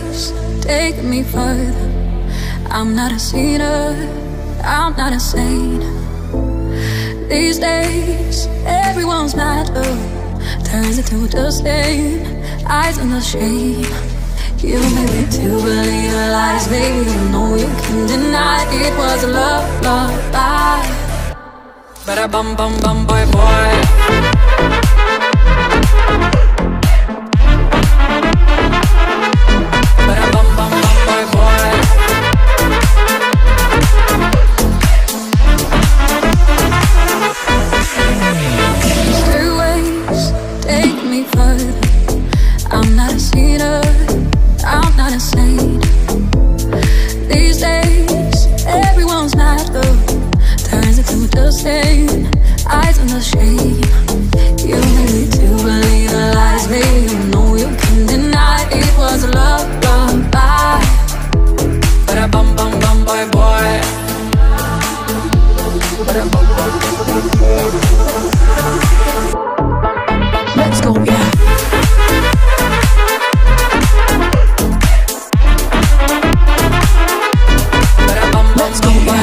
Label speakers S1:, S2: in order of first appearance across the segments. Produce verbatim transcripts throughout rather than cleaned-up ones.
S1: Stairways, take me further. I'm not a sinner, I'm not a saint. These days, everyone's mad love turns into a stain. Eyes on the shame. You made me to believe the lies, baby. You know you can deny it was a love, love lie. But I bum bum bum boy boy. I'm not a sinner, I'm not a saint. These days, everyone's mad love turns into the stain. Eyes on the shame. You made me to believe the lies, baby. You know you can deny it was a love, love lie. But I bum bum bum boy boy. But I bum bum bum boy. Let's go, yeah. Let's go, yeah.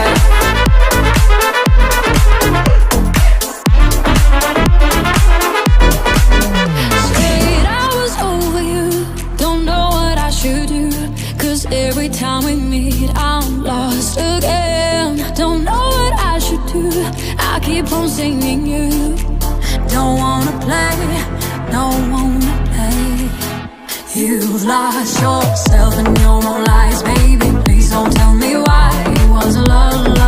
S1: Said I was over you, don't know what I should do. Cause every time we meet I'm lost again. Don't know what I should do, I keep on singing you. Don't wanna play, don't wanna play. You've lost yourself in your own lies, baby. Please don't tell me why it was a love.